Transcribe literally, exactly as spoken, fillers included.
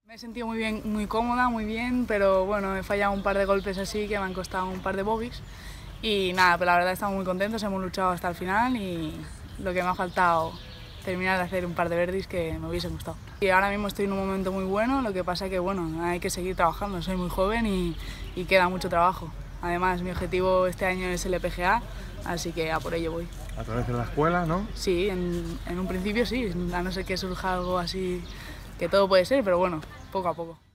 Me he sentido muy bien, muy cómoda, muy bien, pero bueno, he fallado un par de golpes así que me han costado un par de bogies. Y nada, pero la verdad estamos muy contentos, hemos luchado hasta el final y lo que me ha faltado terminar de hacer un par de birdies que me hubiesen gustado. Y ahora mismo estoy en un momento muy bueno, lo que pasa que bueno, hay que seguir trabajando, soy muy joven y, y queda mucho trabajo. Además, mi objetivo este año es el L P G A, así que a por ello voy. ¿A través de la escuela, no? Sí, en, en un principio sí, a no ser que surja algo así, que todo puede ser, pero bueno, poco a poco.